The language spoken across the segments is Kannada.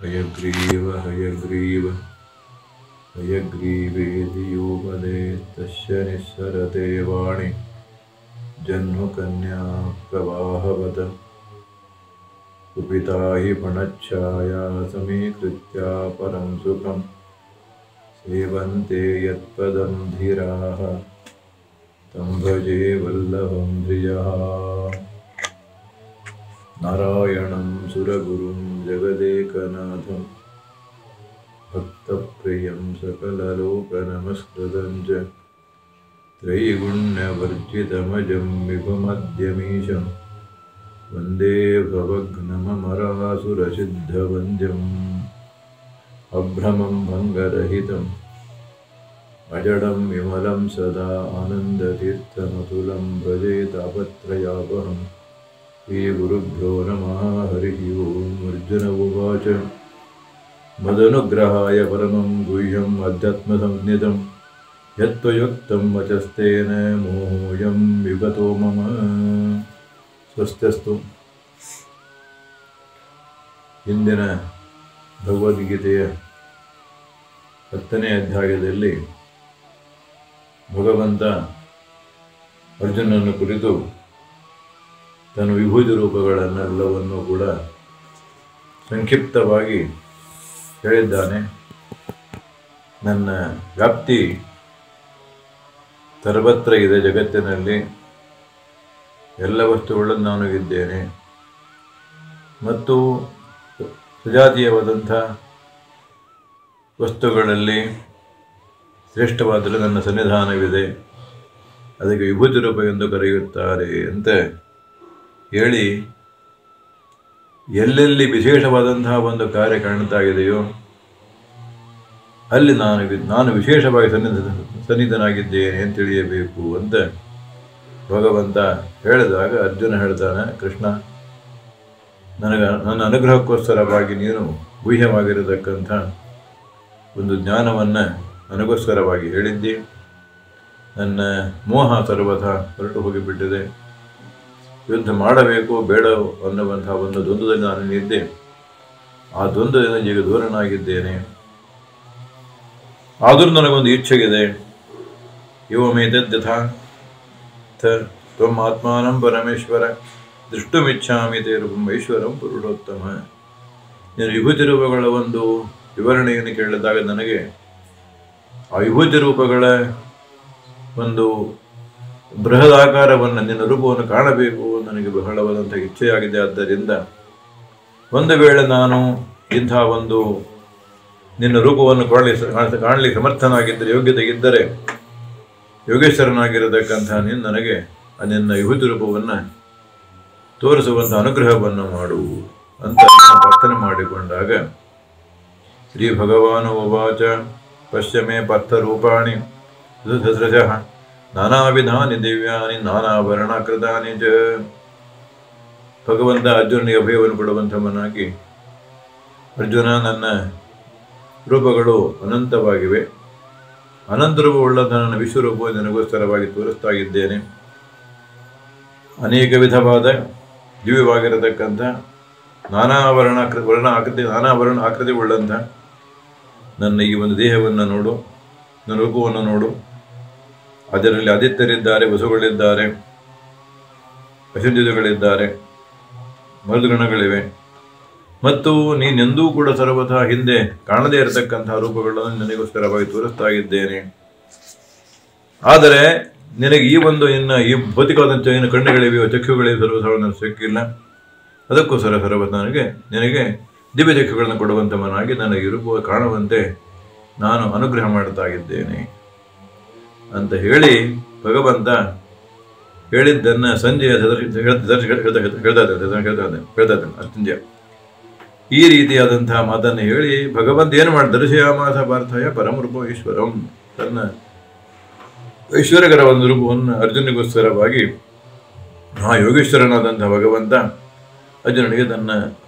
ಹಯಗ್ರೀವ ಹಯಗ್ರೀವ ಹಯಗ್ರೀವೇದಿಯೋಪದೇ ತಸ್ಯ ನಿಸ್ಸರತೆ ವಾಣಿ ಜನ್ಮಕನ್ಯಾ ಪ್ರವಾಹವತ ಕುಪಿತಾ ಹಿ ಪಣಚ್ಛಾಯಾ ಸಮೀಕೃತ್ಯ ಪರಂ ಸುಖಂ ಸೇವಂತೆ ಯತ್ಪದಂ ಧೀರಾಃ तं ಭಜೆ ವಲ್ಲಭಂ ಧಿಯಃ ನಾರಾಯಣಂ ಸುರಗುರುಂ ಜಗದೇಕನಾಥಂ ಭಕ್ತಪ್ರಿಯಂ ಸಕಲಲೋಕನಮಸ್ಕೃತಂ ಚ ತ್ರೈಗುಣ್ಯವರ್ಜಿತಮಜಂ ವಿಭುಮದ್ಯಮೀಶಂ ವಂದೇ ಭವಘ್ನಮಮರಾಸುರಸಿದ್ಧವಂದ್ಯಂ ಅಭ್ರಮಂ ಭಂಗರಹಿತಂ ಅಜಡಂ ವಿಮಲಂ ಸದಾ ಆನಂದತೀರ್ಥಮತುಲಂ ಭಜೆ ತಾಪತ್ರಯಾಪಹಂ ಶ್ರೀ ಗುರುಭ್ಯೋ ನಮಃ ಹರಿಃ ಓಂ ಅರ್ಜುನ ಉವಾಚ ಮದನುಗ್ರಹಾಯ ಪರಮಂ ಗುಹ್ಯಂ ಅಧ್ಯಾತ್ಮಸಂಜ್ಞಿತಂ ಯತ್ತ್ವಯುಕ್ತಂ ವಚಸ್ತೇನ ಮೋಹೋಯಂ ವಿಗತೋ ಮಮ ಸ್ವಸ್ತ್ಯಸ್ತು. ಹಿಂದಿನ ಭಗವದ್ಗೀತೆಯ 10ನೇ ಅಧ್ಯಾಯದಲ್ಲಿ ಭಗವಂತ ಅರ್ಜುನನ್ನು ಕುರಿತು ತನ್ನ ವಿಭೂತಿ ರೂಪಗಳನ್ನೆಲ್ಲವನ್ನೂ ಕೂಡ ಸಂಕ್ಷಿಪ್ತವಾಗಿ ಹೇಳಿದ್ದಾನೆ. ನನ್ನ ವ್ಯಾಪ್ತಿ ಸರ್ವತ್ರ ಇದೆ, ಜಗತ್ತಿನಲ್ಲಿ ಎಲ್ಲ ವಸ್ತುಗಳನ್ನು ನಾನು ಇದ್ದೇನೆ ಮತ್ತು ಸಜಾತೀಯವಾದಂಥ ವಸ್ತುಗಳಲ್ಲಿ ಶ್ರೇಷ್ಠವಾದರೆ ನನ್ನ ಸನ್ನಿಧಾನವಿದೆ, ಅದಕ್ಕೆ ವಿಭೂತಿ ರೂಪ ಎಂದು ಕರೆಯುತ್ತಾರೆ ಅಂತ ಹೇಳಿ, ಎಲ್ಲೆಲ್ಲಿ ವಿಶೇಷವಾದಂತಹ ಒಂದು ಕಾರ್ಯ ಕಾಣ್ತಾ ಇದೆಯೋ ಅಲ್ಲಿ ನಾನು ವಿಶೇಷವಾಗಿ ಸನ್ನಿಧನಾಗಿದ್ದೇನೆ ಅಂತ ತಿಳಿಯಬೇಕು ಅಂತ ಭಗವಂತ ಹೇಳಿದಾಗ ಅರ್ಜುನ ಹೇಳ್ತಾನೆ, ಕೃಷ್ಣ, ನನ್ನ ಅನುಗ್ರಹಕ್ಕೋಸ್ಕರವಾಗಿ ನೀನು ಗುಹ್ಯವಾಗಿರತಕ್ಕಂಥ ಒಂದು ಜ್ಞಾನವನ್ನು ನನಗೋಸ್ಕರವಾಗಿ ಹೇಳಿದ್ದಿ. ನನ್ನ ಮೋಹ ಸರ್ವಥ ಹೊರಟು ಹೋಗಿಬಿಟ್ಟಿದೆ, ಯುದ್ಧ ಮಾಡಬೇಕು ಬೇಡ ಅನ್ನುವಂಥ ಒಂದು ದ್ವಂದ್ವದಲ್ಲಿ ನಾನು ನಿದ್ದೆ, ಆ ದ್ವಂದ್ವದಿಂದ ಈಗ ದೂರನಾಗಿದ್ದೇನೆ. ಆದರೂ ನನಗೊಂದು ಇಚ್ಛೆಗಿದೆ. ಯುವಮೇತದ್ಯಥಾ ತ್ವಂ ಆತ್ಮಾನಂ ಪರಮೇಶ್ವರ ದೃಷ್ಟುಮಿಚ್ಛಾಮಿ ತೇ ರೂಪಂ ಐಶ್ವರಂ ಪುರುಷೋತ್ತಮ. ನೀನು ವಿಭೂತಿ ರೂಪಗಳ ಒಂದು ವಿವರಣೆಯನ್ನು ಕೇಳಿದಾಗ ನನಗೆ ಆ ವಿಭೂತಿ ರೂಪಗಳ ಒಂದು ಬೃಹದಾಕಾರವನ್ನು, ನಿನ್ನ ರೂಪವನ್ನು ಕಾಣಬೇಕು ನನಗೆ ಬಹಳವಾದಂಥ ಇಚ್ಛೆಯಾಗಿದೆ. ಆದ್ದರಿಂದ ಒಂದು ವೇಳೆ ನಾನು ಇಂಥ ಒಂದು ನಿನ್ನ ರೂಪವನ್ನು ಕಾಣಲಿಕ್ಕೆ ಸಮರ್ಥನಾಗಿದ್ದರೆ, ಯೋಗ್ಯತೆ ಇದ್ದರೆ, ಯೋಗೇಶ್ವರನಾಗಿರತಕ್ಕಂಥ ನೀನು ನನಗೆ ನಿನ್ನ ವಿಭೂತಿ ರೂಪವನ್ನು ತೋರಿಸುವಂಥ ಅನುಗ್ರಹವನ್ನು ಮಾಡು ಅಂತ ಪ್ರಾರ್ಥನೆ ಮಾಡಿಕೊಂಡಾಗ ಶ್ರೀ ಭಗವಾನ್ ಉವಾಚ ಪಶ್ಯಮೇ ಪಾರ್ಥರೂಪಾಣಿ ಸಹಸ್ರಶಃ ನಾನಾವಿಧಾನಿ ದಿವ್ಯಾನಿ ನಾನಾಭರಣಕೃತಾನಿ ಚ. ಭಗವಂತ ಅರ್ಜುನನಿಗೆ ಅಭಯವನ್ನು ಕೊಡುವಂಥವನಾಗಿ, ಅರ್ಜುನ, ನನ್ನ ರೂಪಗಳು ಅನಂತವಾಗಿವೆ, ಅನಂತ ರೂಪವುಳ್ಳಂಥ ನನ್ನ ವಿಶ್ವರೂಪವನ್ನು ನನಗೋಸ್ಕರವಾಗಿ ತೋರಿಸ್ತಾ ಇದ್ದೇನೆ. ಅನೇಕ ವಿಧವಾದ ದಿವ್ಯವಾಗಿರತಕ್ಕಂಥ ನಾನಾ ಆಕೃತಿ ಉಳ್ಳಂಥ ನನ್ನ ಈ ಒಂದು ದೇಹವನ್ನು ನೋಡು, ನನ್ನ ರೂಪವನ್ನು ನೋಡು. ಅದರಲ್ಲಿ ಆದಿತ್ಯರಿದ್ದಾರೆ, ವಸುಗಳಿದ್ದಾರೆ, ಅಶುದ್ಧಗಳಿದ್ದಾರೆ, ಮರುದ್ಗಣಗಳಿವೆ ಮತ್ತು ನೀನೆಂದೂ ಕೂಡ ಸರ್ವಥಾ ಹಿಂದೆ ಕಾಣದೇ ಇರತಕ್ಕಂತಹ ರೂಪಗಳನ್ನು ನನಗೋಸ್ಕರವಾಗಿ ತೋರಿಸ್ತಾ ಇದ್ದೇನೆ. ಆದರೆ ನಿನಗೆ ಈ ಭೌತಿಕವಾದಂಥ ಏನು ಕಣ್ಣುಗಳಿವೆಯೋ, ಚಕ್ಷುಗಳಿವೆ, ಸರ್ವಥಾ ನನಗೆ ಸಿಕ್ಕಿಲ್ಲ. ಅದಕ್ಕೋಸ್ಕರ ಸರ್ವಥಾ ನಿನಗೆ ದಿವ್ಯ ಚಕ್ಷುಗಳನ್ನು ಕೊಡುವಂಥವನಾಗಿ ನನಗೆ ರೂಪ ಕಾಣುವಂತೆ ನಾನು ಅನುಗ್ರಹ ಮಾಡ್ತಾ ಇದ್ದೇನೆ ಅಂತ ಹೇಳಿ ಭಗವಂತ ಹೇಳಿದ್ದನ್ನು ಸಂಜಯ ಹೇಳ್ತಾನೆ ಅರ್ಜುನ್ಯ. ಈ ರೀತಿಯಾದಂತಹ ಮಾತನ್ನು ಹೇಳಿ ಭಗವಂತ ಏನು ಮಾಡಿ ದರ್ಶಯಾಮಾಸ ಪಾರ್ಥಯ ಪರಮರೂಪ ಈಶ್ವರಂ, ತನ್ನ ಐಶ್ವರ್ಯಕರ ಒಂದು ರೂಪವನ್ನು ಅರ್ಜುನಿಗೋಸ್ಕರವಾಗಿ ಆ ಯೋಗೇಶ್ವರನಾದಂತಹ ಭಗವಂತ ಅರ್ಜುನನಿಗೆ ತನ್ನ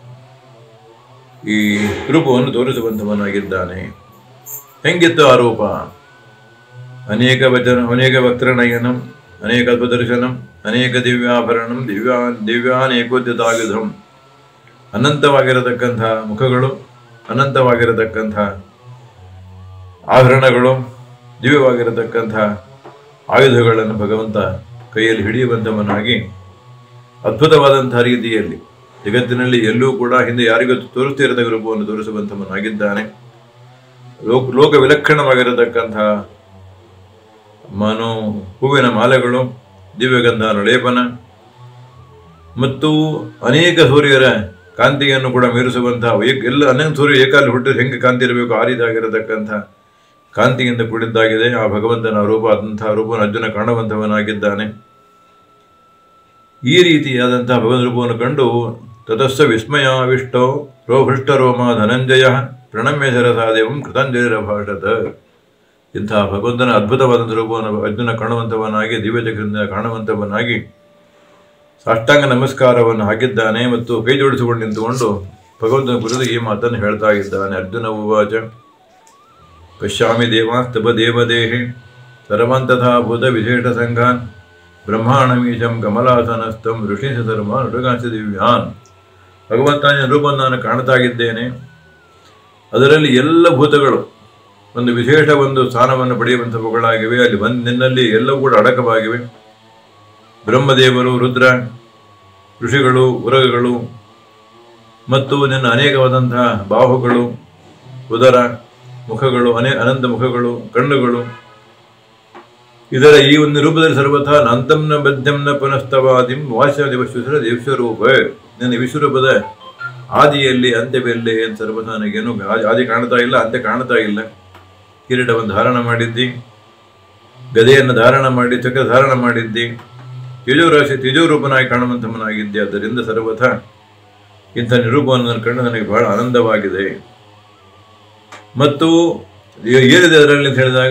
ಈ ರೂಪವನ್ನು ತೋರಿಸುವಂಥವನಾಗಿದ್ದಾನೆ. ಹೆಂಗಿತ್ತು ಆ ರೂಪ? ಅನೇಕ ವಕ್ತ್ರನಯನಂ, ಅನೇಕ ಅದ್ಭುತದರ್ಶನಂ, ಅನೇಕ ದಿವ್ಯಾಭರಣಂ, ದಿವ್ಯಾನೇಕೋದ್ಯತಾಯುಧಂ. ಅನಂತವಾಗಿರತಕ್ಕಂಥ ಮುಖಗಳು, ಅನಂತವಾಗಿರತಕ್ಕಂಥ ಆಭರಣಗಳು, ದಿವ್ಯವಾಗಿರತಕ್ಕಂಥ ಆಯುಧಗಳನ್ನು ಭಗವಂತ ಕೈಯಲ್ಲಿ ಹಿಡಿಯುವಂಥವನಾಗಿ ಅದ್ಭುತವಾದಂತಹ ರೀತಿಯಲ್ಲಿ ಜಗತ್ತಿನಲ್ಲಿ ಎಲ್ಲೂ ಕೂಡ ಹಿಂದೆ ಯಾರಿಗೂ ತೋರಿಸ್ತಿರದ ರೂಪವನ್ನು ತೋರಿಸುವಂಥವನಾಗಿದ್ದಾನೆ. ಲೋಕ ವಿಲಕ್ಷಣವಾಗಿರತಕ್ಕಂಥ ಹೂವಿನ ಮಾಲೆಗಳು, ದಿವ್ಯಗಂಧ ಲೇಪನ ಮತ್ತು ಅನೇಕ ಸೂರ್ಯರ ಕಾಂತಿಯನ್ನು ಕೂಡ ಮೀರಿಸುವಂತಹ ಎಲ್ಲ ಅನೇಕ ಸೂರ್ಯ ಏಕಾಲಿ ಹುಟ್ಟಿದ್ರೆ ಹೆಂಗೆ ಕಾಂತಿ ಇರಬೇಕು ಆ ರೀತಿಯಾಗಿರತಕ್ಕಂಥ ಕಾಂತಿಯಿಂದ ಕೂಡಿದ್ದಾಗಿದೆ ಆ ಭಗವಂತನ ರೂಪ. ಆದಂತಹ ರೂಪವನ್ನು ಅರ್ಜುನ ಕಾಣುವಂಥವನಾಗಿದ್ದಾನೆ. ಈ ರೀತಿಯಾದಂತಹ ಭಗವಂತ ರೂಪವನ್ನು ಕಂಡು ತತಸ್ಸ ವಿಸ್ಮಯಾವಿಷ್ಟೋ ರೋಹೃಷ್ಟರೋಮ ಧನಂಜಯ ಪ್ರಣಮ್ಯ ಸರಸಾದೇವಂ ಕೃತಾಂಜಲಿರಭಾಷತ. ಇಂತಹ ಭಗವಂತನ ಅದ್ಭುತವಾದಂಥ ರೂಪವನ್ನು ಅರ್ಜುನ ಕಾಣುವಂಥವನಾಗಿ ದಿವ್ಯ ಜಗತ್ತಿನಿಂದ ಕಾಣುವಂಥವನಾಗಿ ಸಾಷ್ಟಾಂಗ ನಮಸ್ಕಾರವನ್ನು ಹಾಕಿದ್ದಾನೆ ಮತ್ತು ಕೈ ಜೋಡಿಸಿಕೊಂಡು ನಿಂತುಕೊಂಡು ಭಗವಂತನ ಕುರಿತು ಈ ಮಾತನ್ನು ಹೇಳ್ತಾ ಇದ್ದಾನೆ. ಅರ್ಜುನ ಉವಾಚ ಪಶ್ಯಾಮಿ ದೇವಾಸ್ತಪ ದೇವದೇಹಿ ಸರ್ವಾಂತಥಾಭೂತ ವಿಶೇಷ ಸಂಘಾನ್ ಬ್ರಹ್ಮಾಣಮೀಶಂ ಕಮಲಾಸನಸ್ಥಂ ಋಷಿಂಶ ಸರ್ವ ನೃಗಾಂಶ ದಿವ್ಯಾನ್. ಭಗವಂತನ ರೂಪವನ್ನು ನಾನು ಕಾಣ್ತಾ ಇದ್ದೇನೆ. ಅದರಲ್ಲಿ ಎಲ್ಲ ಭೂತಗಳು ಒಂದು ವಿಶೇಷ ಒಂದು ಸ್ಥಾನವನ್ನು ಪಡೆಯುವಂಥವುಗಳಾಗಿವೆ. ಅಲ್ಲಿ ನಿನ್ನಲ್ಲಿ ಎಲ್ಲವೂ ಕೂಡ ಅಡಕವಾಗಿವೆ. ಬ್ರಹ್ಮದೇವರು, ರುದ್ರ, ಋಷಿಗಳು, ಉರಗಗಳು ಮತ್ತು ನಿನ್ನ ಅನೇಕವಾದಂತಹ ಬಾಹುಗಳು, ಉದರ, ಮುಖಗಳು, ಅನಂತ ಮುಖಗಳು, ಕಣ್ಣುಗಳು, ಇದರ ಈ ಒಂದು ರೂಪದಲ್ಲಿ ಸರ್ವಥಾ ನಂತಂನ ಬದ್ಧಂನ ಪುನಸ್ತವಾದಿಂ ವಾಸ್ಯ ವಿಶ್ವರ ವಿಶ್ವರೂಪ. ನಿನ್ನ ವಿಶ್ವರೂಪದ ಆದಿಯಲ್ಲಿ ಅಂತ್ಯವೆಲ್ಲಿ ಏನು ಸರ್ವಥಾ ನನಗೇನು ಆದಿ ಕಾಣ್ತಾ ಇಲ್ಲ, ಅಂತ್ಯ ಕಾಣ್ತಾ ಇಲ್ಲ. ಕಿರೀಟವನ್ನು ಧಾರಣ ಮಾಡಿದ್ದಿ, ಗದೆಯನ್ನು ಧಾರಣ ಮಾಡಿ ಚಕ್ರ ಧಾರಣ ಮಾಡಿದ್ದಿ, ತೇಜೋರೂಪನಾಗಿ ಕಾಣುವಂಥವನಾಗಿದ್ದೆ. ಆದ್ದರಿಂದ ಸರ್ವಥಾ ಇಂಥ ನಿರೂಪವನ್ನು ಕಂಡು ನನಗೆ ಬಹಳ ಆನಂದವಾಗಿದೆ. ಮತ್ತು ಏನಿದೆ ಅದರಲ್ಲಿ ಅಂತ ಹೇಳಿದಾಗ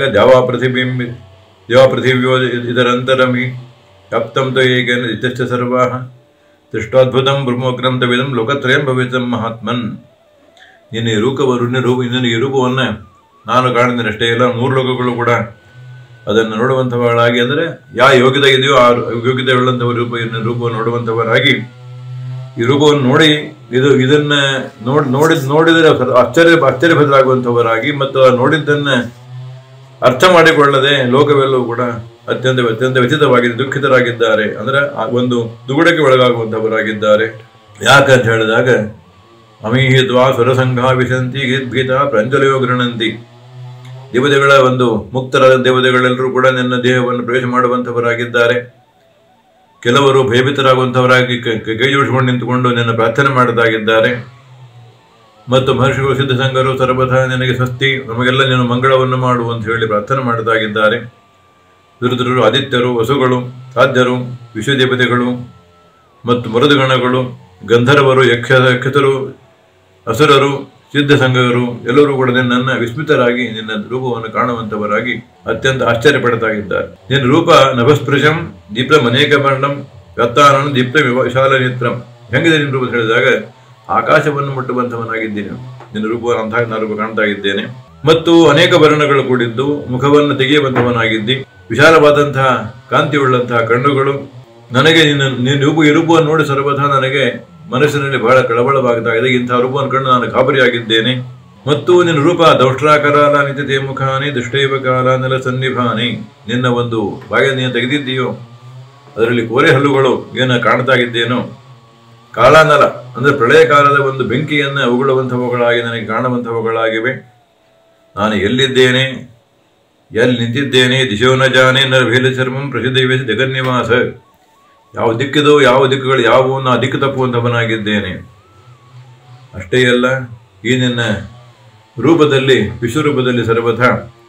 ದೇವಾಪೃಥಿವ್ಯೋ ಇದರಂತರಮಿ ವ್ಯಾಪ್ತಂ ತ ಏಕೇನ ಇತಶ್ಚ ಸರ್ವಾಃ ದೃಷ್ಟಾದ್ಭುತಂ ಬ್ರಹ್ಮೋಗ್ರಂ ತವಿದಂ ಲೋಕತ್ರಯಂ ಭವಿತಂ ಮಹಾತ್ಮನ್. ನಿನ್ನ ಈ ರೂಪವನ್ನು ನಾನು ಕಾಣಿದ್ದೇನೆ ಅಷ್ಟೇ ಇಲ್ಲ, 3 ಲೋಕಗಳು ಕೂಡ ಅದನ್ನು ನೋಡುವಂಥವರಾಗಿ, ಅಂದರೆ ಯಾವ ಯೋಗ್ಯತೆ ಇದೆಯೋ ಆ ಯೋಗ್ಯತೆ ಉಳ್ಳಂಥವ ರೂಪವನ್ನು ನೋಡುವಂಥವರಾಗಿ ಈ ರೂಪವನ್ನು ನೋಡಿ ಇದನ್ನ ನೋಡಿದರೆ ಆಶ್ಚರ್ಯಭದ್ರಾಗುವಂಥವರಾಗಿ ಮತ್ತು ನೋಡಿದ್ದನ್ನು ಅರ್ಥ ಮಾಡಿಕೊಳ್ಳದೆ ಲೋಕವೆಲ್ಲವೂ ಕೂಡ ಅತ್ಯಂತ ವ್ಯಥಿತವಾಗಿದೆ, ದುಃಖಿತರಾಗಿದ್ದಾರೆ. ಅಂದರೆ ಒಂದು ದುಗುಡಕ್ಕೆ ಒಳಗಾಗುವಂಥವರಾಗಿದ್ದಾರೆ. ಯಾಕಂತ ಹೇಳಿದಾಗ ಅಮೀಹಿತ್ವಾ ಸುರಸಂಘ ವಿಶಂತಿ ಗೀತ ಪ್ರಾಂಜಲಯೋ ಗೃಣಂತಿ. ದೇವತೆಗಳ ಒಂದು ಮುಕ್ತರಾದ ದೇವತೆಗಳೆಲ್ಲರೂ ಕೂಡ ನಿನ್ನ ದೇಹವನ್ನು ಪ್ರವೇಶ ಮಾಡುವಂಥವರಾಗಿದ್ದಾರೆ. ಕೆಲವರು ಭಯಭೀತರಾಗುವಂಥವರಾಗಿ ಕೈ ಜೋಡಿಸಿಕೊಂಡು ನಿಂತುಕೊಂಡು ನಿನ್ನ ಪ್ರಾರ್ಥನೆ ಮಾಡದಾಗಿದ್ದಾರೆ. ಮತ್ತು ಮಹರ್ಷಿಗಳು ಸಿದ್ಧಸಂಗರು ಸರ್ವಥಾ ನಿನಗೆ ಸ್ವಸ್ತಿ, ನಮಗೆಲ್ಲ ನೀನು ಮಂಗಳವನ್ನು ಮಾಡು ಅಂತ ಹೇಳಿ ಪ್ರಾರ್ಥನೆ ಮಾಡದಾಗಿದ್ದಾರೆ. ದುರುದ್ರರು, ಆದಿತ್ಯರು, ವಸುಗಳು, ಸಾಧ್ಯರು, ವಿಶ್ವದೇವತೆಗಳು ಮತ್ತು ಮರುದುಗಣಗಳು, ಗಂಧರ್ವರು, ಯಕ್ಷತರು, ಅಸುರರು, ಸಿದ್ಧಸಂಗರು ಎಲ್ಲರೂ ಕೂಡ ನಿನ್ನನ್ನು ವಿಸ್ಮಿತರಾಗಿ ನಿನ್ನ ರೂಪವನ್ನು ಕಾಣುವಂಥವರಾಗಿ ಅತ್ಯಂತ ಆಶ್ಚರ್ಯಪಡ್ತಾಗಿದ್ದಾರೆ. ನಿನ್ನ ರೂಪ ನಭಸ್ಪೃಶಂ ದೀಪ್ತಂ ಅನೇಕ ವರ್ಣಂ ವ್ಯತ್ತಾನಂ ದೀಪ್ತ ವಿಶಾಲ ನೇತ್ರಂ. ಹೆಂಗಿದೆ ನಿನ್ನ ರೂಪ ಹೇಳಿದಾಗ ಆಕಾಶವನ್ನು ಮುಟ್ಟುವಂಥವನಾಗಿದ್ದೀನಿ. ನಿನ್ನ ರೂಪವನ್ನು ಅಂತಹ ರೂಪ ಕಾಣ್ತಾ ಇದ್ದೇನೆ. ಮತ್ತು ಅನೇಕ ವರ್ಣಗಳು ಕೂಡಿದ್ದು ಮುಖವನ್ನು ತೆಗೆಯುವಂಥವನಾಗಿದ್ದಿ. ವಿಶಾಲವಾದಂತಹ ಕಾಂತಿಯುಳ್ಳಂತಹ ಕಣ್ಣುಗಳು. ನನಗೆ ನಿನ್ನ ಈ ರೂಪವನ್ನು ನೋಡಿ ಸರ್ವಥಾ ನನಗೆ ಮನಸ್ಸಿನಲ್ಲಿ ಬಹಳ ಕಳವಳವಾಗ್ತಾ ಇದೆ. ಇಂತಹ ರೂಪವನ್ನು ಕಂಡು ನಾನು ಗಾಬರಿಯಾಗಿದ್ದೇನೆ. ಮತ್ತು ನಿನ್ನ ರೂಪ ದೌಷ್ಟ್ರಾಕರಾಲ ನಿತ್ಯತೆ ಮುಖಾನಿ ದುಷ್ಟೈವ ಕಾಲ ನೆಲ ಸನ್ನಿಭಾನಿ. ನಿನ್ನ ಒಂದು ಬಾಯನ್ನು ನೀನು ತೆಗೆದಿದ್ದೀಯೋ ಅದರಲ್ಲಿ ಕೋರೆ ಹಲ್ಲುಗಳು ಏನು ಕಾಣ್ತಾ ಇದ್ದೇನೋ, ಕಾಳಾನಲ ಅಂದರೆ ಪ್ರಳಯ ಕಾಲದ ಒಂದು ಬೆಂಕಿಯನ್ನು ಅವುಗೊಳ್ಳುವಂಥವುಗಳಾಗಿ ನನಗೆ ಕಾಣುವಂಥವುಗಳಾಗಿವೆ. ನಾನು ಎಲ್ಲಿದ್ದೇನೆ, ಎಲ್ಲಿ ನಿಂತಿದ್ದೇನೆ, ದಿಶೋ ನ ಜಾನೆ ನರ ಭೇದ ಚರ್ಮಂ ಪ್ರಸಿದ್ಧ ಜಗನ್ನಿವಾಸ. ಯಾವ ದಿಕ್ಕಿದೋ, ಯಾವ ದಿಕ್ಕುಗಳು ಯಾವುವು, ನಾ ದಿಕ್ಕು ತಪ್ಪುವಂಥವನಾಗಿದ್ದೇನೆ. ಅಷ್ಟೇ ಅಲ್ಲ, ಈ ನಿನ್ನ ರೂಪದಲ್ಲಿ ವಿಶ್ವರೂಪದಲ್ಲಿ ಸರ್ವಥಾ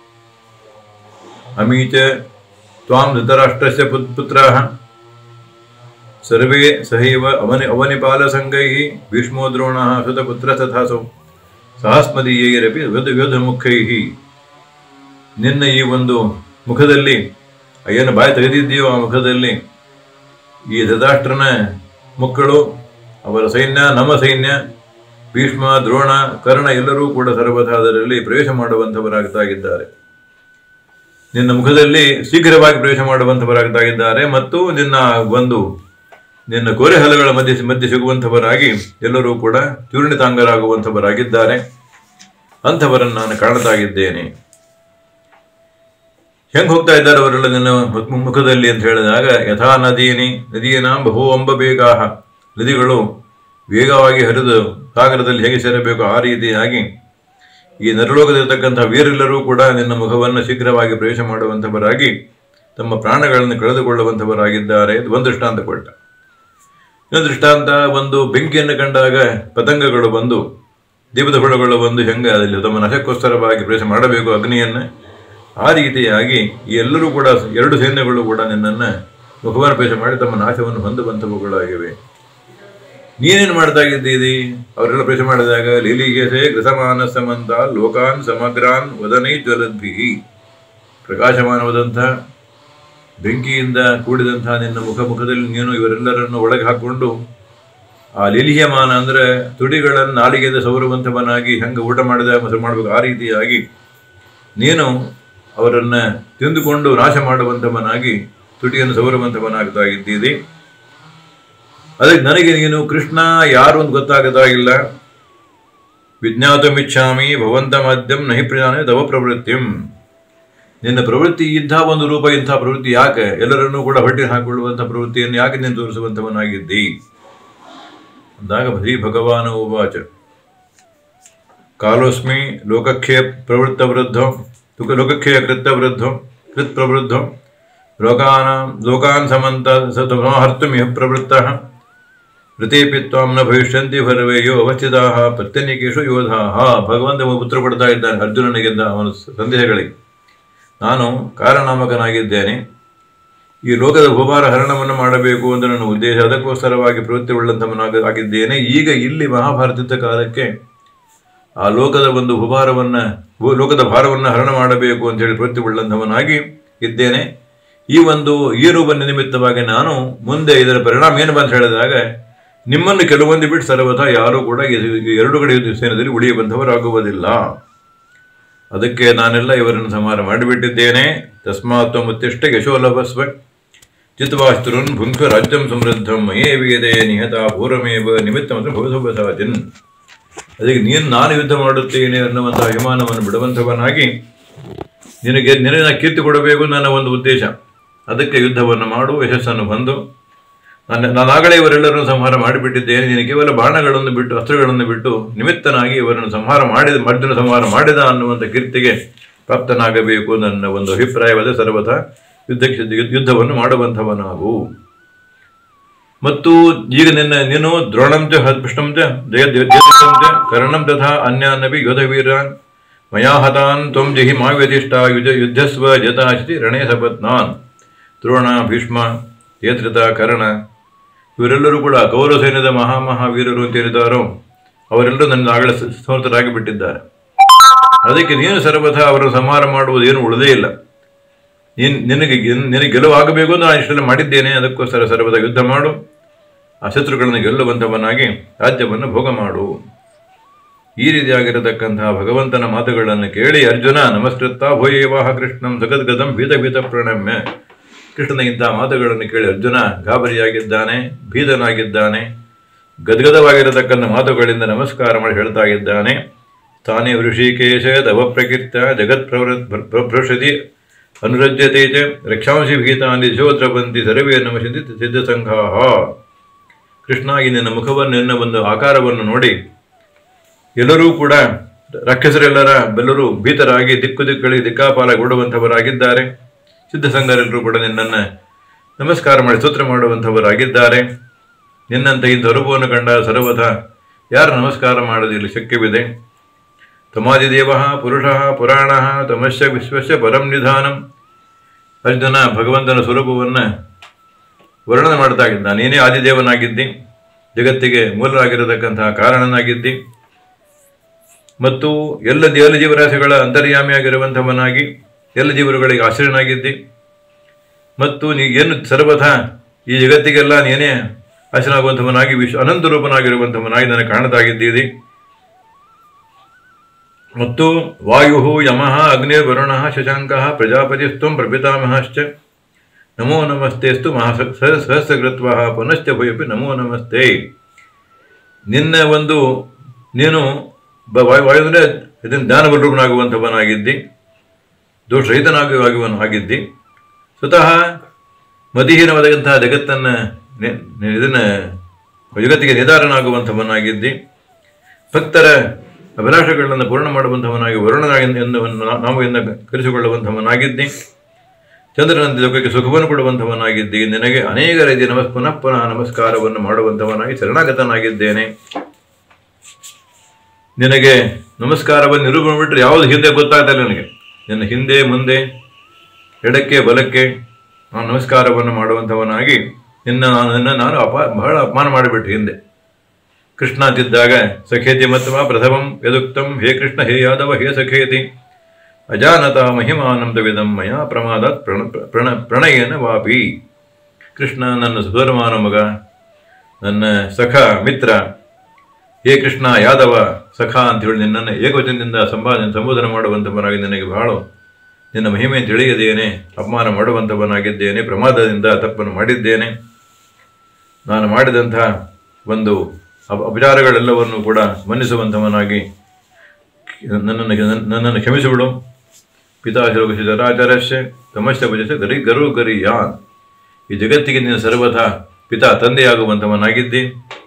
ಅಮೀಚ ತ್ವಾಂ ಧೃತರಾಷ್ಟ್ರಸ್ಯ ಪುತ್ರಾಃ ಸರ್ವೇ ಸಹೈವ ಅವನಿಪಾಲ ಸಂಗೈ ಭೀಷ್ಮೋ ದ್ರೋಣಃ ಸುತಪುತ್ರ ತಥಾಸೌ ಸಹಸ್ಮದೀಯೈರಪಿ ವ್ಯೋಧ ಮುಖೈ. ನಿನ್ನ ಈ ಒಂದು ಮುಖದಲ್ಲಿ ಏನು ಬಾಯಿ ತೆಗೆದಿದ್ದೀಯೋ ಆ ಮುಖದಲ್ಲಿ ಈ ಧೃತರಾಷ್ಟ್ರನ ಮಕ್ಕಳು, ಅವರ ಸೈನ್ಯ, ನಮ್ಮ ಸೈನ್ಯ, ಭೀಷ್ಮ, ದ್ರೋಣ, ಕರ್ಣ ಎಲ್ಲರೂ ಕೂಡ ಸರ್ವಥಾ ಅದರಲ್ಲಿ ಪ್ರವೇಶ ಮಾಡುವಂಥವರಾಗ್ತಾಗಿದ್ದಾರೆ. ನಿನ್ನ ಮುಖದಲ್ಲಿ ಶೀಘ್ರವಾಗಿ ಪ್ರವೇಶ ಮಾಡುವಂಥವರಾಗ್ತಾಗಿದ್ದಾರೆ. ಮತ್ತು ನಿನ್ನ ಕೋರೆ ಹಲಗಳ ಮಧ್ಯೆ ಸಿಗುವಂಥವರಾಗಿ ಎಲ್ಲರೂ ಕೂಡ ಚೂರ್ಣಿತಾಂಗರಾಗುವಂಥವರಾಗಿದ್ದಾರೆ. ಅಂಥವರನ್ನು ನಾನು ಕಾಣ್ತಾ ಇದ್ದೇನೆ. ಹೆಂಗೆ ಹೋಗ್ತಾ ಇದ್ದಾರೆ ಅವರೆಲ್ಲ ನನ್ನ ಮುಖದಲ್ಲಿ ಅಂತ ಹೇಳಿದಾಗ, ಯಥಾ ನದೀನಾಂ ಬಹು ಅಂಬಬೇಗಾಹ, ನದಿಗಳು ವೇಗವಾಗಿ ಹರಿದು ಸಾಗರದಲ್ಲಿ ಹೇಗೆ ಸೇರಬೇಕು ಆ ರೀತಿಯಾಗಿ ಈ ನರಲೋಕದಲ್ಲಿರ್ತಕ್ಕಂಥ ವೀರೆಲ್ಲರೂ ಕೂಡ ನಿನ್ನ ಮುಖವನ್ನು ಶೀಘ್ರವಾಗಿ ಪ್ರವೇಶ ಮಾಡುವಂಥವರಾಗಿ ತಮ್ಮ ಪ್ರಾಣಗಳನ್ನು ಕಳೆದುಕೊಳ್ಳುವಂಥವರಾಗಿದ್ದಾರೆ. ಇದು ಒಂದು ದೃಷ್ಟಾಂತ ಕೊಟ್ಟ. ಇನ್ನೊಂದು ದೃಷ್ಟಾಂತ, ಒಂದು ಬೆಂಕಿಯನ್ನು ಕಂಡಾಗ ಪತಂಗಗಳು ಬಂದು, ದೀಪದ ಹುಳುಗಳು ಬಂದು ಹೆಂಗೆ ಅದರಲ್ಲಿ ತಮ್ಮ ನಶಕ್ಕೋಸ್ಕರವಾಗಿ ಪ್ರವೇಶ ಮಾಡಬೇಕು ಅಗ್ನಿಯನ್ನು, ಆ ರೀತಿಯಾಗಿ ಈ ಎಲ್ಲರೂ ಕೂಡ ಎರಡು ಸೈನ್ಯಗಳು ಕೂಡ ನಿನ್ನನ್ನು ಮುಖವನ್ನು ಪ್ರವೇಶ ಮಾಡಿ ತಮ್ಮ ನಾಶವನ್ನು ಹೊಂದುವಂಥವುಗಳಾಗಿವೆ. ನೀನೇನು ಮಾಡ್ತಾ ಇದ್ದೀರಿ? ಅವರೆಲ್ಲ ಪ್ರವೇಶ ಮಾಡಿದಾಗ ಲೀಲಿಗೆಸೆ ಗೃಸಮಾನ ಸಮಂತ ಲೋಕಾನ್ ಸಮಗ್ರಾನ್ ವದನೈ ಜ್ವಲದ್ಭಿ, ಪ್ರಕಾಶಮಾನವಾದಂಥ ಬೆಂಕಿಯಿಂದ ಕೂಡಿದಂಥ ನಿನ್ನ ಮುಖದಲ್ಲಿ ನೀನು ಇವರೆಲ್ಲರನ್ನು ಒಳಗೆ ಹಾಕ್ಕೊಂಡು ಆ ಲೀಲಿಹ್ಯಮಾನ ಅಂದರೆ ತುಡಿಗಳನ್ನು ನಾಲಿಗೆಯಿಂದ ಸೌರವಂತವನಾಗಿ ಹೆಂಗೆ ಊಟ ಮಾಡಿದಾಗ ಮೊಸರು ಮಾಡಬೇಕು ಆ ರೀತಿಯಾಗಿ ನೀನು ಅವರನ್ನು ತಿಂದುಕೊಂಡು ನಾಶ ಮಾಡುವಂಥವನಾಗಿ ತುಟಿಯನ್ನು ಸೌರವಂತವನಾಗ್ತಾ ಇದ್ದೀರಿ. ಅದಕ್ಕೆ ನನಗೆ ನೀನು ಕೃಷ್ಣ ಯಾರು ಅಂತ ಗೊತ್ತಾಗದಾಗಿಲ್ಲ. ವಿಜ್ಞಾತಮಿಚ್ಛಾಮಿ ಭವಂತ ಮಾಧ್ಯಂ ನಹಿ ಪ್ರಜಾನೆ ತವ ಪ್ರವೃತ್ತಿಂ, ನಿನ್ನ ಪ್ರವೃತ್ತಿ ಇಂಥ ಒಂದು ರೂಪ, ಇಂಥ ಪ್ರವೃತ್ತಿ ಯಾಕೆ? ಎಲ್ಲರನ್ನೂ ಕೂಡ ಹೊಟ್ಟೆ ಹಾಕಿಕೊಳ್ಳುವಂಥ ಪ್ರವೃತ್ತಿಯನ್ನು ಯಾಕೆ ನೀನು ತೋರಿಸುವಂಥವನಾಗಿದ್ದಿ ಅಂದಾಗ ಶ್ರೀ ಭಗವಾನ ಉವಾಚ, ಕಾಲೋಸ್ಮಿ ಲೋಕಕ್ಷಯ ಪ್ರವೃತ್ತ ವೃದ್ಧೋ ಲೋಕಕ್ಷಯ ಕೃತ ವೃದ್ಧೋ ಕೃತ್ ಪ್ರವೃದ್ಧೋ ಲೋಕಾನ್ ಸಮಂತ ಹರ್ತುಮಿಹ ಪ್ರವೃತ್ತಃ ಋತೇಪಿ ತ್ವಾಂ ನ ಭವಿಷ್ಯಂತಿ ಭರವೇಯೋ ಅವಸ್ಥಿತಾಃ ಪ್ರತ್ಯನಿಕೇಶು ಯೋಧಾಃ. ಭಗವಂತ ಉತ್ತರ ಕೊಡ್ತಾ ಇದ್ದಾನೆ ಅರ್ಜುನನಿಗಿಂತ ಅವನ ಸಂದೇಹಗಳಿಗೆ. ನಾನು ಕಾರಣನಾಮಕನಾಗಿದ್ದೇನೆ, ಈ ಲೋಕದ ಭೂಭಾರ ಹರಣವನ್ನು ಮಾಡಬೇಕು ಅಂತ ನನ್ನ ಉದ್ದೇಶ, ಅದಕ್ಕೋಸ್ಕರವಾಗಿ ಪ್ರವೃತ್ತಿ ಉಳ್ಳಂಥವನಾಗಿದ್ದೇನೆ. ಈಗ ಇಲ್ಲಿ ಮಹಾಭಾರತದ ಕಾಲಕ್ಕೆ ಆ ಲೋಕದ ಒಂದು ಲೋಕದ ಭಾರವನ್ನು ಹರಣ ಮಾಡಬೇಕು ಅಂತೇಳಿ ಪ್ರವೃತ್ತಿ ಉಳ್ಳಂಥವನಾಗಿ ಇದ್ದೇನೆ. ಈ ರೂಪ ನಿಮಿತ್ತವಾಗಿ ನಾನು ಮುಂದೆ ಇದರ ಪರಿಣಾಮ ಏನು ಬಂತ ಹೇಳಿದಾಗ, ನಿಮ್ಮನ್ನು ಕೆಲವೊಂದು ಬಿಟ್ಟು ಸರ್ವಥಾ ಯಾರೂ ಕೂಡ ಎರಡು ಕಡೆ ಸೇನದಲ್ಲಿ ಉಳಿಯಬಂಧವರಾಗುವುದಿಲ್ಲ. ಅದಕ್ಕೆ ನಾನೆಲ್ಲ ಇವರನ್ನು ಸಂಹಾರ ಮಾಡಿಬಿಟ್ಟಿದ್ದೇನೆ. ತಸ್ಮಾತ್ ಮುತ್ತಿಷ್ಟ ಯಶೋಲಭಸ್ವ ಚಿತ್ವಾಸ್ತುರನ್ ಭುಂಕ್ವ ರಾಜ್ಯಂ ಸಮೃದ್ಧಂ ಮಯೇ ವೇದೇ ನಿಹತ ಪೂರ್ವಮೇವ ನಿಮಿತ್ತ ಮಾತ್ರ ಭವಸಭಸಾಚಿನ್. ಅದಕ್ಕೆ ನಾನು ಯುದ್ಧ ಮಾಡುತ್ತೇನೆ ಅನ್ನುವಂಥ ಅಭಿಮಾನವನ್ನು ಬಿಡುವಂಥವನಾಗಿ ನಿನಗೆ ಕೀರ್ತಿ ಕೊಡಬೇಕು ನನ್ನ ಒಂದು ಉದ್ದೇಶ. ಅದಕ್ಕೆ ಯುದ್ಧವನ್ನು ಮಾಡು, ಯಶಸ್ಸನ್ನು ಬಂದು ನಾನಾಗಲೇ ಇವರೆಲ್ಲರನ್ನು ಸಂಹಾರ ಮಾಡಿಬಿಟ್ಟಿದ್ದೇನೆ. ನೀನು ಕೇವಲ ಬಾಣಗಳನ್ನು ಬಿಟ್ಟು ಅಸ್ತ್ರಗಳನ್ನು ಬಿಟ್ಟು ನಿಮಿತ್ತನಾಗಿ ಇವರನ್ನು ಅರ್ಜುನ ಸಂಹಾರ ಮಾಡಿದ ಅನ್ನುವಂಥ ಕೀರ್ತಿಗೆ ಪ್ರಾಪ್ತನಾಗಬೇಕು ನನ್ನ ಒಂದು ಅಭಿಪ್ರಾಯವಾದ ಸರ್ವಥಾ ಯುದ್ಧವನ್ನು ಮಾಡುವಂಥವನಾಗು. ಮತ್ತು ಈಗ ನೀನು ದ್ರೋಣಂಚ ಹೃಷ್ಟಂಚ ಜಯದಂಚ ಕರ್ಣಂ ತಥಾ ಅನ್ಯಾನಪಿ ಯೋಧವೀರಾನ್ ಮಯಾ ಹತಾನ್ ತ್ವಂ ಜಹಿ ಮಾವ್ಯತಿಷ್ಠ ಯುದ್ಧಸ್ವ ಜತಾಶಿತಿ ರಣೇ ಸಪತ್ನಾನ್. ದ್ರೋಣ, ಭೀಷ್ಮ, ಜಯದ್ರಥ, ಕರ್ಣ ಇವರೆಲ್ಲರೂ ಕೂಡ ಕೌರವ ಸೈನ್ಯದ ಮಹಾವೀರರು ಅಂತ ಏನಿದ್ದಾರೋ ಅವರೆಲ್ಲರೂ ನನ್ನ ಆಗಲೇ ಸಮರ್ಥರಾಗಿ ಬಿಟ್ಟಿದ್ದಾರೆ. ಅದಕ್ಕೆ ನೀನು ಸರ್ವಥಾ ಅವರನ್ನು ಸಂಹಾರ ಮಾಡುವುದೇನು ಉಳಿದೇ ಇಲ್ಲ. ನಿನಗೆ ಗೆಲುವಾಗಬೇಕು ಅಂತ ನಾನು ಇಷ್ಟೆಲ್ಲ ಮಾಡಿದ್ದೇನೆ. ಅದಕ್ಕೋಸ್ಕರ ಸರ್ವದಾ ಯುದ್ಧ ಮಾಡು, ಆ ಶತ್ರುಗಳನ್ನು ಗೆಲ್ಲುವಂಥವನಾಗಿ ರಾಜ್ಯವನ್ನು ಭೋಗ ಮಾಡು. ಈ ರೀತಿಯಾಗಿರತಕ್ಕಂತಹ ಭಗವಂತನ ಮಾತುಗಳನ್ನು ಕೇಳಿ ಅರ್ಜುನ ನಮಸ್ಕೃತ ಭೂಯೇವಾಹ ಕೃಷ್ಣಂ ಸಗದ್ಗದಂ ಭೀತ ಪ್ರಣಮ್ಯ. ಕೃಷ್ಣನ ಇಂತಹ ಮಾತುಗಳನ್ನು ಕೇಳಿ ಅರ್ಜುನ ಗಾಬರಿಯಾಗಿದ್ದಾನೆ, ಭೀತನಾಗಿದ್ದಾನೆ. ಗದ್ಗದವಾಗಿರತಕ್ಕಂಥ ಮಾತುಗಳಿಂದ ನಮಸ್ಕಾರ ಮಾಡಿ ಹೇಳ್ತಾ ಇದ್ದಾನೆ. ತಾನೇ ಋಷಿಕೇಶ ತವ ಪ್ರಕೀರ್ತ ಜಗತ್ ಪ್ರಭೃಷತಿ ಅನುರಜ್ಯತೆ ಚ ರಕ್ಷಾಂಸಿ ಭೀತಾನಿ ದಿಶೋತ್ರಪಂತಿ ಸರ್ವೇ ನಮಶಂತಿ ಸಿದ್ಧಸಂಘಾಹ. ಕೃಷ್ಣ, ಈ ನಿನ್ನ ಮುಖವನ್ನು, ನಿನ್ನ ಒಂದು ಆಕಾರವನ್ನು ನೋಡಿ ಎಲ್ಲರೂ ಕೂಡ ರಾಕ್ಷಸರೆಲ್ಲರೂ ಭೀತರಾಗಿ ದಿಕ್ಕುಗಳಿಗೆ ದಿಕ್ಕಾಪಾಲಾಗಿ ಓಡುವಂಥವರಾಗಿದ್ದಾರೆ. ಸಿದ್ಧಸಂಘರೆಲ್ಲರೂ ಕೂಡ ನಿನ್ನನ್ನು ನಮಸ್ಕಾರ ಮಾಡಿ ಸ್ತೋತ್ರ ಮಾಡುವಂಥವರಾಗಿದ್ದಾರೆ. ನಿನ್ನಂಥ ಇಂಥ ರೂಪವನ್ನು ಕಂಡ ಸರ್ವಥಾ ಯಾರು ನಮಸ್ಕಾರ ಮಾಡೋದಿಲ್ಲ ಶಕ್ಯವಿದೆ. ತಮಾದಿದೇವ ಪುರುಷ ಪುರಾಣ ತಮಶ್ಯ ವಿಶ್ವಸ್ಯ ಪರಂ ನಿಧಾನಂ. ಅರ್ಜುನ ಭಗವಂತನ ಸ್ವರೂಪವನ್ನು ವರ್ಣನೆ ಮಾಡ್ತಾ ಇದ್ದ. ನೀನೇ ಆದಿದೇವನಾಗಿದ್ದಿ, ಜಗತ್ತಿಗೆ ಮೂಲರಾಗಿರತಕ್ಕಂತಹ ಕಾರಣನಾಗಿದ್ದಿ, ಮತ್ತು ಎಲ್ಲ ಜೀವರಾಶಿಗಳ ಅಂತರ್ಯಾಮಿಯಾಗಿರುವಂಥವನಾಗಿ ಎಲ್ಲ ಜೀವರುಗಳಿಗೆ ಆಶ್ರಯನಾಗಿದ್ದಿ, ಮತ್ತು ಏನು ಸರ್ವಥಾ ಈ ಜಗತ್ತಿಗೆಲ್ಲ ನೀನೇ ಆಶ್ರಯನಾಗುವಂಥವನಾಗಿ ಅನಂತ ರೂಪನಾಗಿರುವಂಥವನಾಗಿ ನನಗೆ ಕಾಣ್ತಾಗಿದ್ದೀರಿ. ಮತ್ತು ವಾಯು ಯಮಃ ಅಗ್ನಿರ್ವರುಣ ಶಶಾಂಕ ಪ್ರಜಾಪತಿಸ್ತ್ವಂ ಪ್ರಪಿತಾಮಹಶ್ಚ ನಮೋ ನಮಸ್ತೆಸ್ತು ಸಹಸ್ರಕೃತ್ವ ಪುನಶ್ಚ ಭಯಪಿ ನಮೋ ನಮಸ್ತೆ. ನೀನು ವಾಯು ಅಂದರೆ ಇದನ್ನು ಜ್ಞಾನಬಲರೂಪನಾಗುವಂಥವನಾಗಿದ್ದಿ, ದೋಷರಹಿತನಾಗುವಾಗಿದ್ದಿ, ಸ್ವತಃ ಮತಿಹೀನವಾದಂತಹ ಜಗತ್ತನ್ನು ಇದನ್ನು ಜಗತ್ತಿಗೆ ನಿಧಾನನಾಗುವಂಥವನಾಗಿದ್ದಿ, ಭಕ್ತರ ಅಭಿಲಾಷೆಗಳನ್ನು ಪೂರ್ಣ ಮಾಡುವಂಥವನಾಗಿ ವರುಣನಾಗಿ ನಾವು ಕರೆಸಿಕೊಳ್ಳುವಂಥವನಾಗಿದ್ದಿ, ಚಂದ್ರನಂತೆ ಲೋಕಕ್ಕೆ ಸುಖವನ್ನು ಕೊಡುವಂಥವನಾಗಿದ್ದಿ. ನಿನಗೆ ಅನೇಕ ರೀತಿಯ ಪುನಃ ಪುನಃ ನಮಸ್ಕಾರವನ್ನು ಮಾಡುವಂಥವನಾಗಿ ಶರಣಾಗತನಾಗಿದ್ದೇನೆ. ನಿನಗೆ ನಮಸ್ಕಾರವನ್ನು ನಿರೂಪಣೆ ಬಿಟ್ಟರೆ ಯಾವುದು ಹಿಂದೆ ಗೊತ್ತಾಗ್ತಾ ಇಲ್ಲ ನನಗೆ. ನಿನ್ನ ಹಿಂದೆ ಮುಂದೆ ಎಡಕ್ಕೆ ಬಲಕ್ಕೆ ನಾನು ನಮಸ್ಕಾರವನ್ನು ಮಾಡುವಂಥವನಾಗಿ ನಾನು ಬಹಳ ಅಪಮಾನ ಮಾಡಿಬಿಟ್ಟು ಹಿಂದೆ. ಕೃಷ್ಣ ಅಂತಿದ್ದಾಗ ಸಖೇತಿ ಮತ್ವ ಪ್ರಥಮಂ ಯದುಕ್ತಂ ಹೇ ಕೃಷ್ಣ ಹೇ ಯಾದವ ಹೇ ಸಖೇತಿ ಅಜಾನತ ಮಹಿಮಾನಂದವಿದಂ ಮಯಾ ಪ್ರಮಾದಾತ್ ಪ್ರಣಯನ ವಾಪಿ. ಕೃಷ್ಣ ನನ್ನ ಸುಧರ್ಮಾನ ಮಗ, ನನ್ನ ಸಖ ಮಿತ್ರ, ಹೇ ಕೃಷ್ಣ ಯಾದವ ಸಖ ಅಂತೇಳಿ ನಿನ್ನನ್ನು ಏಕವಚನದಿಂದ ಸಂಬೋಧನೆ ಮಾಡುವಂಥವನಾಗಿ ನಿನಗೆ ಬಹಳ ನಿನ್ನ ಮಹಿಮೆಯನ್ನು ತಿಳಿಯದೇನೆ ಅಪಮಾನ ಮಾಡುವಂಥವನಾಗಿದ್ದೇನೆ. ಪ್ರಮಾದದಿಂದ ತಪ್ಪನ್ನು ಮಾಡಿದ್ದೇನೆ. ನಾನು ಮಾಡಿದಂಥ ಒಂದು ಅಪಚಾರಗಳೆಲ್ಲವನ್ನು ಕೂಡ ಮನ್ನಿಸುವಂಥವನಾಗಿ ನನ್ನನ್ನು ಕ್ಷಮಿಸಿಬಿಡು. ಪಿತಾಶಿರೋಗಸಿ ಚರಾಚರಸ್ಯ ತಮಸ್ಯ ಭಜಸ್ಯ ಗರು ಗರಿಯಾನ್. ಈ ಜಗತ್ತಿಗೆ ನೀನು ಸರ್ವಥಾ ಪಿತಾ ತಂದೆಯಾಗುವಂಥವನಾಗಿದ್ದಿ.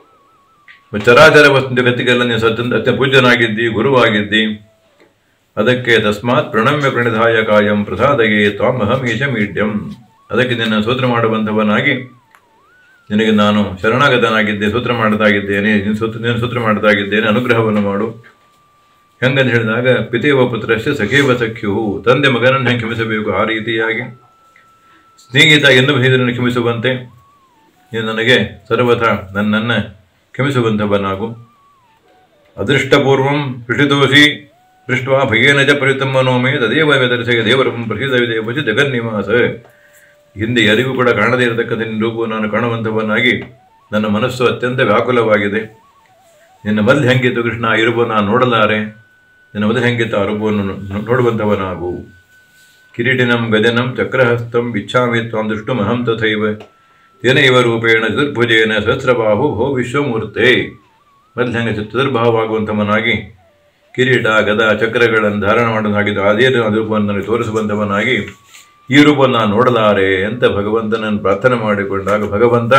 ಚರಾಚರ ವಸ್ತು ಜಗತ್ತಿಗೆಲ್ಲ ನೀನು ಅತ್ಯಂತ ಪೂಜ್ಯನಾಗಿದ್ದಿ, ಗುರುವಾಗಿದ್ದಿ. ಅದಕ್ಕೆ ತಸ್ಮಾತ್ ಪ್ರಣಮ್ಯ ಪ್ರಣಿಧಾಯ ಕಾಯಂ ಪ್ರಸಾದಯೇ ತ್ವಾಮಹಮೀಶ ಮೀಡ್ಯಂ. ಅದಕ್ಕೆ ನಿನ್ನ ಸ್ತೋತ್ರ ಮಾಡುವಂಥವನಾಗಿ ನಿನಗೆ ನಾನು ಶರಣಾಗತನಾಗಿದ್ದೆ, ಸ್ತೋತ್ರ ಮಾಡ್ತಾಗಿದ್ದೇನೆ, ನೀನು ಸ್ತೋತ್ರ ಮಾಡ್ತಾಗಿದ್ದೇನೆ, ಅನುಗ್ರಹವನ್ನು ಮಾಡು. ಹೆಂಗಂತ ಹೇಳಿದಾಗ ಪಿತೇವ ಪುತ್ರಶ್ಚ ಸಖೇವ ಸಖ್ಯು, ತಂದೆ ಮಗನನ್ನು ಹೆಂಗೆ ಕ್ಷಮಿಸಬೇಕು ಆ ರೀತಿಯಾಗಿ ಸ್ನೇಹಿತ ಇನ್ನೊಬ್ಬ ಕ್ಷಮಿಸುವಂತೆ ನೀನು ನನಗೆ ಸರ್ವಥಾ ನನ್ನನ್ನು ಕ್ಷಮಿಸುವಂಥವನಾಗು. ಅದೃಷ್ಟಪೂರ್ವಂ ಪೃಷಿತೋಷಿ ದೃಷ್ಟ್ವಾ ಭಯೇನ ಚ ಪರಿತಮ್ಮನೋಮೇ ತದೇವ ವ್ಯದರ್ಶಯ ದೇವರಂ ಪ್ರಸಿದ್ಧವಿದೇವಚ ಜಗನ್ನಿವಾಸ. ಹಿಂದೆ ಯಾರಿಗೂ ಕೂಡ ಕಾಣದೇ ಇರತಕ್ಕಂಥ ನಿನ್ನ ರೂಪವನ್ನು ನಾನು ಕಾಣುವಂಥವನಾಗಿ ನನ್ನ ಮನಸ್ಸು ಅತ್ಯಂತ ವ್ಯಾಕುಲವಾಗಿದೆ. ನಿನ್ನ ಮೊದಲು ಹೆಂಗಿತ್ತು ಕೃಷ್ಣ ಆ ರೂಪವನ್ನು ನಾನು ನೋಡಲಾರೆ, ನಿನ್ನ ಮೊದಲು ಹೆಂಗಿತ್ತು ಆ ರೂಪವನ್ನು ನೋಡುವಂಥವನಾಗು. ಕಿರೀಟಿನಂ ಗಜನಂ ಚಕ್ರಹಸ್ತಂ ಇಚ್ಛಾಮಿ ತ್ವಾಂ ದೃಷ್ಟುಮಹಂ ತಥೈವ ತೇನ ಇವ ರೂಪೇಣ ಚತುರ್ಭುಜೇನ ಸಹಸ್ರಬಾಹು ಭೋ ವಿಶ್ವಮೂರ್ತೆ. ಮೊದಲು ಹೆಂಗೆ ಚತುರ್ಭಾವವಾಗುವಂಥವನಾಗಿ ಕಿರೀಟ ಗದ ಚಕ್ರಗಳನ್ನು ಧಾರಣ ಮಾಡೋದಾಗಿದ್ದು ಅದೇ ರೂಪವನ್ನು ನನಗೆ ತೋರಿಸುವಂಥವನಾಗಿ ಈ ರೂಪವನ್ನು ನಾನು ನೋಡಲಾರೆ ಅಂತ ಭಗವಂತನನ್ನು ಪ್ರಾರ್ಥನೆ ಮಾಡಿಕೊಂಡಾಗ ಭಗವಂತ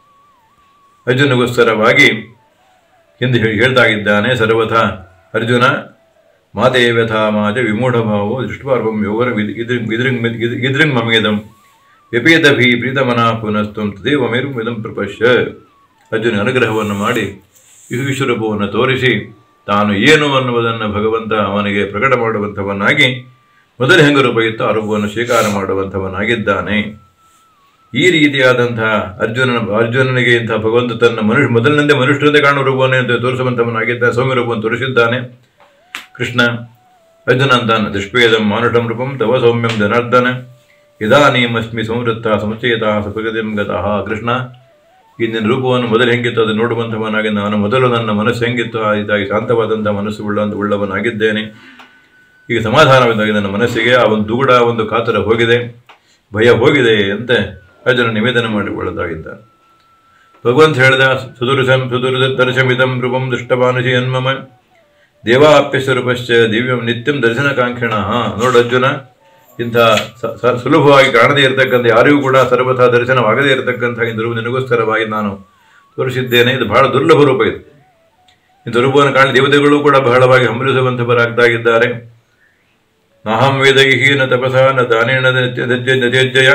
ಅರ್ಜುನಗೋಸ್ಕರವಾಗಿ ಎಂದು ಹೇಳ್ತಾಗಿದ್ದಾನೆ. ಸರ್ವಥಾ ಅರ್ಜುನ ಮಾತೆ ವ್ಯಥಾ ಮಾತೆ ವಿಮೂಢಭಾವೋ ದೃಷ್ಟಪಾರ್ವಂ ಯೋಗರ ಇದ್ರಿಂಗ್ ಮಮೇದಂ ವ್ಯಪೇದಭಿ ಪ್ರೀತಮನ ಪುನಸ್ತಂ ತದೇವ ಮೇರುಮಿದಂ ಪ್ರಪಶ್ಯ. ಅರ್ಜುನ ಅನುಗ್ರಹವನ್ನು ಮಾಡಿ ವಿಶ್ವರೂಪವನ್ನು ತೋರಿಸಿ ತಾನು ಏನು ಅನ್ನುವುದನ್ನು ಭಗವಂತ ಅವನಿಗೆ ಪ್ರಕಟ ಮಾಡುವಂಥವನಾಗಿ ಮೊದಲು ಹೆಂಗ ರೂಪ ಇತ್ತು ಆ ರೂಪವನ್ನು ಸ್ವೀಕಾರ ಮಾಡುವಂಥವನಾಗಿದ್ದಾನೆ. ಈ ರೀತಿಯಾದಂತಹ ಅರ್ಜುನನಿಗೆ ಇಂತಹ ಭಗವಂತ ತನ್ನ ಮೊದಲಿನಿಂದ ಮನುಷ್ಯರಂತೆ ಕಾಣುವ ರೂಪವನ್ನು ತೋರಿಸುವಂಥವನಾಗಿದ್ದಾನೆ. ಸೌಮ್ಯ ರೂಪವನ್ನು ತೋರಿಸಿದ್ದಾನೆ ಕೃಷ್ಣ. ಅರ್ಜುನ ಅಂತಾನೆ ದುಷ್ಪೇದಂ ಮಾನುಷಂ ರೂಪಂ ತವ ಸೌಮ್ಯಂ ಜನಾರ್ದನ ಇದಾನೀಮಸ್ಮಿ ಸಂವೃತ್ತ ಸಮುಚ್ಚಯತಃ ಸುಪ್ರಗತಿಂ ಗತಃ. ಕೃಷ್ಣ, ಈ ನಿನ್ನ ರೂಪವನ್ನು ಮೊದಲು ಹೆಂಗಿತ್ತು ಅದು ನೋಡುವಂಥವನಾಗಿ ನಾನು ಮೊದಲು ನನ್ನ ಮನಸ್ಸು ಹೆಂಗಿತ್ತು ಆ ಇದಾಗಿ ಶಾಂತವಾದಂಥ ಮನಸ್ಸು ಉಳ್ಳವನಾಗಿದ್ದೇನೆ. ಈಗ ಸಮಾಧಾನವಿದ್ದಾಗಿ ನನ್ನ ಮನಸ್ಸಿಗೆ ಆ ಒಂದು ದುಗುಡ ಒಂದು ಕಾತರ ಹೋಗಿದೆ, ಭಯ ಹೋಗಿದೆ ಅಂತ ಅರ್ಜುನ ನಿವೇದನೆ ಮಾಡಿಕೊಳ್ಳದಾಗಿದ್ದಾನೆ. ಭಗವಂತ ಹೇಳಿದ ಸುದುರ್ದರ್ಶಮಿದಂ ರೂಪಂ ದೃಷ್ಟವಾನುಷಿ ಯನ್ಮಮ ದೇವಾಪ್ಯಸ್ವರೂಪಶ್ಚ ದಿವ್ಯಂ ನಿತ್ಯಂ ದರ್ಶನಕಾಂಕ್ಷಣ. ನೋಡು ಅರ್ಜುನ, ಇಂಥ ಸುಲಭವಾಗಿ ಕಾಣದೇ ಇರತಕ್ಕಂಥ ಯಾರಿಗೂ ಕೂಡ ಸರ್ವಥಾ ದರ್ಶನವಾಗದೇ ಇರತಕ್ಕಂಥ ಇಂಥ ರೂಪ ನಿನಗೋಸ್ಕರವಾಗಿ ನಾನು ತೋರಿಸಿದ್ದೇನೆ. ಇದು ಬಹಳ ದುರ್ಲಭ ರೂಪ. ಇದು ಇಂಥ ರೂಪವನ್ನು ಕಾಣಿ ದೇವತೆಗಳು ಕೂಡ ಬಹಳವಾಗಿ ಹಂಬಲಿಸುವಂಥವರಾಗ್ತಾಗಿದ್ದಾರೆ. ನಾಹಂ ವೇದೈಹಿ ನ ತಪಸ ನ ದಾನೇಣ ನತ್ಯಜ್ಜಯ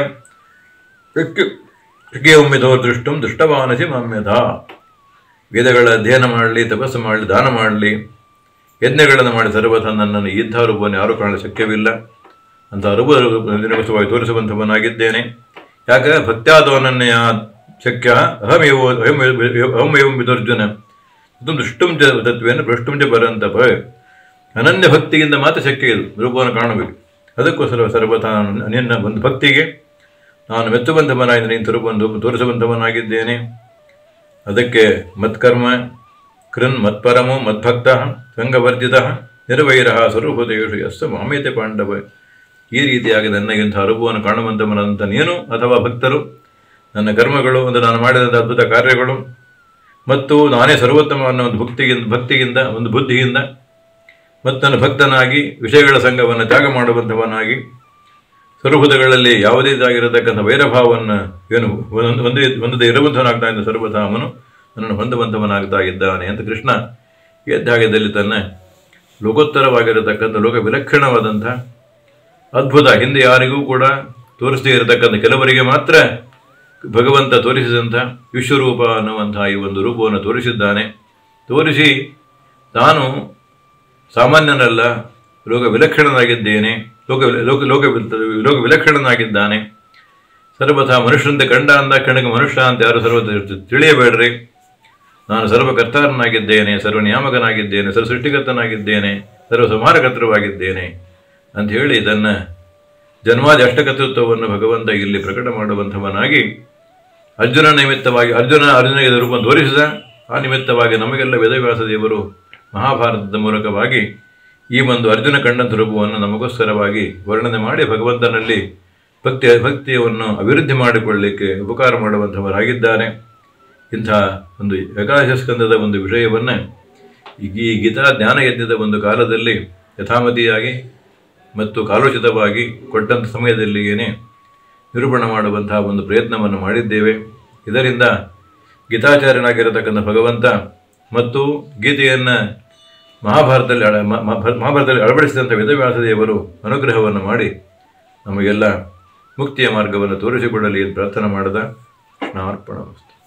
ಒಮ್ಮಿತೋ ದೃಷ್ಟಂ ದೃಷ್ಟವಾನಸಿ ಮಾಮ್ಯದ. ವೇದಗಳ ಅಧ್ಯಯನ ಮಾಡಲಿ, ತಪಸ್ಸು ಮಾಡಲಿ, ದಾನ ಮಾಡಲಿ, ಯಜ್ಞಗಳನ್ನು ಮಾಡಿ ಸರ್ವಥ ನನ್ನನ್ನು ಇಂಥ ರೂಪವನ್ನು ಯಾರೂ ಕಾಣಲು ಶಕ್ಯವಿಲ್ಲ. ಅಂತ ರೂಪವಾಗಿ ತೋರಿಸುವಂಥವನಾಗಿದ್ದೇನೆ. ಯಾಕೆ ಭಕ್ತ್ಯಾದವನನ್ನೇ ಶಕ್ಯ ಅಹಮೇವಂ ವಿದರ್ಜುನ ದುಷ್ಟುಂ ಚ ತತ್ವೇನ ಭ್ರಷ್ಟುಂ ಚ ಪರಂತಪ. ಅನನ್ಯ ಭಕ್ತಿಯಿಂದ ಮಾತ್ರ ಶಕ್ಯ ಇದು ರೂಪವನ್ನು ಕಾಣಬೇಕು. ಅದಕ್ಕೋಸ್ಕರ ಸರ್ವಥ ನಿನ್ನ ಒಂದು ಭಕ್ತಿಗೆ ನಾನು ಮೆಚ್ಚುವಂಥವನಾಗಿದ್ದೇನೆ, ಇಂಥ ರೂಪವನ್ನು ತೋರಿಸುವಂಥವನಾಗಿದ್ದೇನೆ. ಅದಕ್ಕೆ ಮತ್ಕರ್ಮ ಕೃನ್ ಮತ್ಪರಮೋ ಮದ್ಭಕ್ತ ಸಂಗವರ್ಜಿತ ನಿರ್ವೈರ ಸ್ವರೂಪದೇಶು ಯಸ್ಸ ಮಾಮೇತೆ ಪಾಂಡವ. ಈ ರೀತಿಯಾಗಿ ನನಗಿಂಥ ರೂಪವನ್ನು ಕಾಣುವಂಥವನಂತ ನೀನು ಅಥವಾ ಭಕ್ತರು ನನ್ನ ಕರ್ಮಗಳು ಒಂದು ನಾನು ಮಾಡಿದಂಥ ಅದ್ಭುತ ಕಾರ್ಯಗಳು ಮತ್ತು ನಾನೇ ಸರ್ವೋತ್ತಮ ಅನ್ನೋ ಒಂದು ಭಕ್ತಿಯಿಂದ ಒಂದು ಬುದ್ಧಿಯಿಂದ ಮತ್ತನ ಭಕ್ತನಾಗಿ ವಿಷಯಗಳ ಸಂಘವನ್ನು ತ್ಯಾಗ ಮಾಡುವಂಥವನಾಗಿ ಸ್ವರೂಪಗಳಲ್ಲಿ ಯಾವುದೇದಾಗಿರತಕ್ಕಂಥ ವೈರಭಾವವನ್ನು ಏನು ಒಂದೇ ಇರುವಂಥವನಾಗ್ತಾ ಇದ್ದ ಸರ್ವಧಾಮನು ನನ್ನನ್ನು ಹೊಂದುವಂಥವನಾಗ್ತಾ ಇದ್ದಾನೆ ಅಂತ ಕೃಷ್ಣ ಈ ಅಧ್ಯಾಯದಲ್ಲಿ ತನ್ನ ಲೋಕೋತ್ತರವಾಗಿರತಕ್ಕಂಥ ಲೋಕ ವಿಲಕ್ಷಣವಾದಂಥ ಅದ್ಭುತ ಹಿಂದೆ ಯಾರಿಗೂ ಕೂಡ ತೋರಿಸದೇ ಇರತಕ್ಕಂಥ ಕೆಲವರಿಗೆ ಮಾತ್ರ ಭಗವಂತ ತೋರಿಸಿದಂಥ ವಿಶ್ವರೂಪ ಅನ್ನುವಂಥ ಈ ಒಂದು ರೂಪವನ್ನು ತೋರಿಸಿದ್ದಾನೆ. ತೋರಿಸಿ ತಾನು ಸಾಮಾನ್ಯನಲ್ಲ, ಲೋಕ ವಿಲಕ್ಷಣನಾಗಿದ್ದೇನೆ, ಲೋಕ ವಿಲಕ್ಷಣನಾಗಿದ್ದಾನೆ. ಸರ್ವಥಾ ಮನುಷ್ಯರಂತೆ ಕಂಡ ಅಂದ ಕಣಗೆ ಮನುಷ್ಯ ಅಂತ ಯಾರು ತಿಳಿಯಬೇಡ್ರಿ. ನಾನು ಸರ್ವಕರ್ತಾರನಾಗಿದ್ದೇನೆ, ಸರ್ವನಿಯಾಮಕನಾಗಿದ್ದೇನೆ, ಸರ್ವ ಸೃಷ್ಟಿಕರ್ತನಾಗಿದ್ದೇನೆ, ಸರ್ವ ಸಂಹಾರಕರ್ತೃವಾಗಿದ್ದೇನೆ ಅಂತ ಹೇಳಿ ತನ್ನ ಜನ್ಮಾದಿ ಅಷ್ಟಕರ್ತೃತ್ವವನ್ನು ಭಗವಂತ ಇಲ್ಲಿ ಪ್ರಕಟ ಮಾಡುವಂಥವನಾಗಿ ಅರ್ಜುನ ಅರ್ಜುನಿಗೆ ರೂಪವನ್ನು ತೋರಿಸಿದ. ಆ ನಿಮಿತ್ತವಾಗಿ ನಮಗೆಲ್ಲ ವೇದವ್ಯಾಸ ದೇವರು ಮಹಾಭಾರತದ ಮೂಲಕವಾಗಿ ಈ ಒಂದು ಅರ್ಜುನ ಕಂಡಂಥ ರೂಪವನ್ನು ನಮಗೋಸ್ಕರವಾಗಿ ವರ್ಣನೆ ಮಾಡಿ ಭಗವಂತನಲ್ಲಿ ಭಕ್ತಿಯನ್ನು ಅಭಿವೃದ್ಧಿ ಮಾಡಿಕೊಳ್ಳಲಿಕ್ಕೆ ಉಪಕಾರ ಮಾಡುವಂಥವರಾಗಿದ್ದಾರೆ. ಇಂಥ ಒಂದು ಏಕಾದಶ ಸ್ಕಂದದ ಒಂದು ವಿಷಯವನ್ನು ಈ ಗೀತಾ ಜ್ಞಾನ ಯಜ್ಞದ ಒಂದು ಕಾಲದಲ್ಲಿ ಯಥಾಮತಿಯಾಗಿ ಮತ್ತು ಕಾಲೋಚಿತವಾಗಿ ಕೊಟ್ಟಂಥ ಸಮಯದಲ್ಲಿಯೇ ನಿರೂಪಣೆ ಮಾಡುವಂತಹ ಒಂದು ಪ್ರಯತ್ನವನ್ನು ಮಾಡಿದ್ದೇವೆ. ಇದರಿಂದ ಗೀತಾಚಾರ್ಯನಾಗಿರತಕ್ಕಂಥ ಭಗವಂತ ಮತ್ತು ಗೀತೆಯನ್ನು ಮಹಾಭಾರತದಲ್ಲಿ ಅಳವಡಿಸಿದಂಥ ವೇದವ್ಯಾಸ ದೇವರು ಅನುಗ್ರಹವನ್ನು ಮಾಡಿ ನಮಗೆಲ್ಲ ಮುಕ್ತಿಯ ಮಾರ್ಗವನ್ನು ತೋರಿಸಿಕೊಡಲಿ ಎಂದು ಪ್ರಾರ್ಥನೆ ಮಾಡಿದ. ಕೃಷ್ಣಾರ್ಪಣಮಸ್ತು.